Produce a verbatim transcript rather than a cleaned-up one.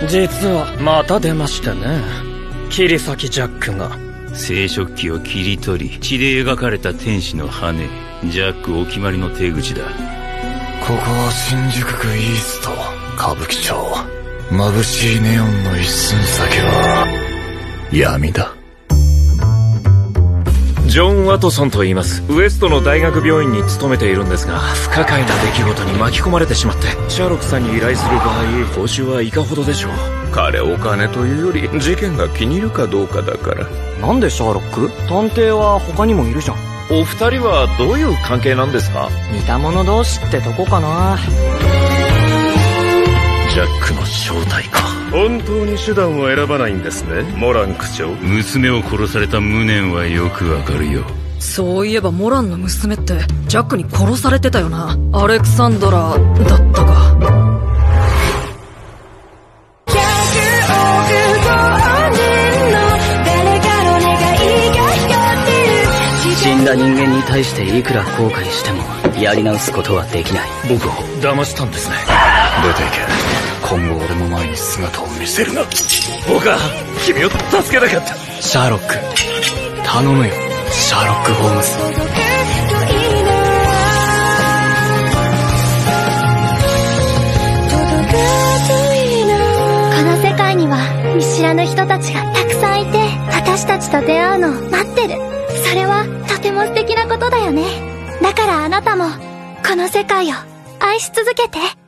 実はまた出ましてね、切り裂きジャックが。 生殖器を切り取り血で描かれた天使の羽。ジャックお決まりの手口だ。 ここは新宿区イースト歌舞伎町。眩しいネオンの一寸先は闇だ。 ジョン・ワトソンと言います。ウエストの大学病院に勤めているんですが、不可解な出来事に巻き込まれてしまって。シャーロックさんに依頼する場合、報酬はいかほどでしょう？ 彼お金というより事件が気に入るかどうかだから。 なんでシャーロック？探偵は他にもいるじゃん。 お二人はどういう関係なんですか？ 似た者同士ってとこかな。 ジャックの正体か。本当に手段を選ばないんですね、モラン区長。 娘を殺された無念はよくわかるよ。 そういえばモランの娘ってジャックに殺されてたよな。アレクサンドラだったか。 死んだ人間に対していくら後悔してもやり直すことはできない。 僕を騙したんですね。 出ていけ。今後俺の前に姿を見せるな。 僕は君を助けなかった。 シャーロック頼むよ、シャーロック・ホームズ。 この世界には見知らぬ人たちがたくさんいて、私たちと出会うのを待ってる。それはとても素敵なことだよね。だからあなたもこの世界を愛し続けて。